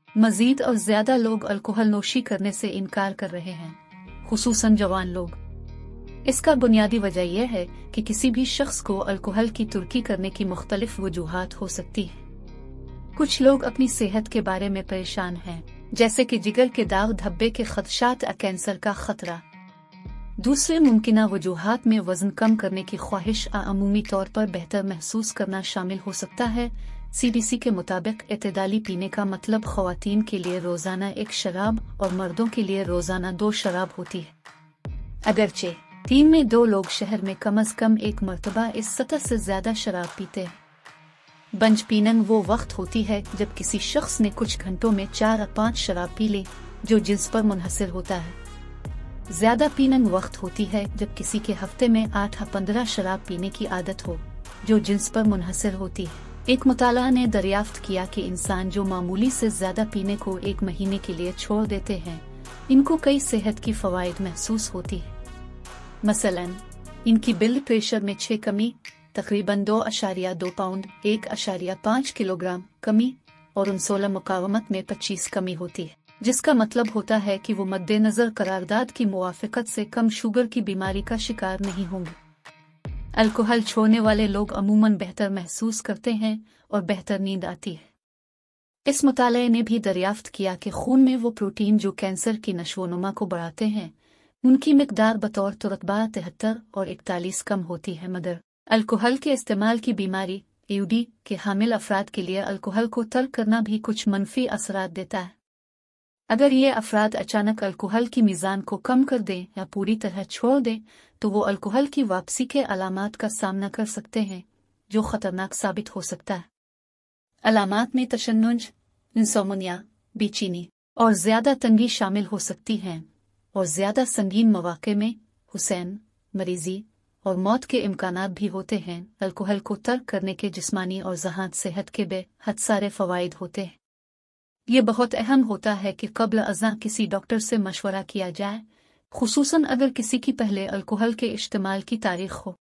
मजीद और ज्यादा लोग अल्कोहल नोशी करने से इनकार कर रहे हैं, खुसूसन जवान लोग। इसका बुनियादी वजह यह है कि किसी भी शख्स को अल्कोहल की तुर्की करने की मुख्तलिफ वजूहात हो सकती है। कुछ लोग अपनी सेहत के बारे में परेशान हैं, जैसे कि जिगर के दाग धब्बे के खदशात या कैंसर का खतरा। दूसरे मुमकिना वजूहात में वजन कम करने की ख्वाहिश या अमूमी तौर पर बेहतर महसूस करना शामिल हो सकता है। CDC के मुताबिक एतदाली पीने का मतलब ख्वातीन के लिए रोजाना 1 शराब और मर्दों के लिए रोजाना 2 शराब होती है। अगरचे 3 में 2 लोग शहर में कम अज कम 1 मरतबा इस सतह से ज्यादा शराब पीते हैं। बंज पीनंग वो वक्त होती है जब किसी शख्स ने कुछ घंटों में 4 या 5 शराब पी ली, जो जिन्स पर मुनहसर होता है। ज्यादा पीनंग वक्त होती है जब किसी के हफ्ते में 8 या 15 शराब पीने की आदत हो, जो जिन्स पर मुनहसर होती है। एक मुताला ने दरियाफ्त किया कि इंसान जो मामूली से ज्यादा पीने को 1 महीने के लिए छोड़ देते हैं, इनको कई सेहत की फवाइद महसूस होती है। मसलन, इनकी ब्लड प्रेशर में 6 कमी, तकरीबन 2.2 पाउंड 1.5 किलोग्राम कमी और इंसुलिन मुकावमत में 25 कमी होती है, जिसका मतलब होता है कि वो मद्देनजर करारदाद की मुवाफिकत से कम शुगर की बीमारी का शिकार नहीं होंगे। अल्कोहल छोड़ने वाले लोग अमूमन बेहतर महसूस करते हैं और बेहतर नींद आती है। इस मुताले ने भी दरियाफ्त किया कि खून में वो प्रोटीन जो कैंसर की नशोनुमा को बढ़ाते हैं, उनकी मिकदार बतौर तुरतबा 73 और 41 कम होती है। मगर अल्कोहल के इस्तेमाल की बीमारी AUD के हामिल अफराद के लिए अल्कोहल को तर्क करना भी कुछ मनफी असरात देता है। अगर ये अफराद अचानक अल्कोहल की मीज़ान को कम कर दें या पूरी तरह छोड़ दें, तो वो अल्कोहल की वापसी के अलामात का सामना कर सकते हैं, जो खतरनाक साबित हो सकता है। अलामात में तशन्नुज, इंसोमनिया, बेचैनी और ज्यादा तंगी शामिल हो सकती हैं, और ज्यादा संगीन मौके में हुसैन, मरीजी और मौत के इम्कानात भी होते हैं। अल्कोहल को तर्क करने के जिस्मानी और ज़हान सेहत के बेहद सारे फ़वाइद होते हैं। ये बहुत अहम होता है कि क़ब्ल अज़ा किसी डॉक्टर से मशवरा किया जाए, खुसूसन अगर किसी की पहले अल्कोहल के इस्तेमाल की तारीख हो।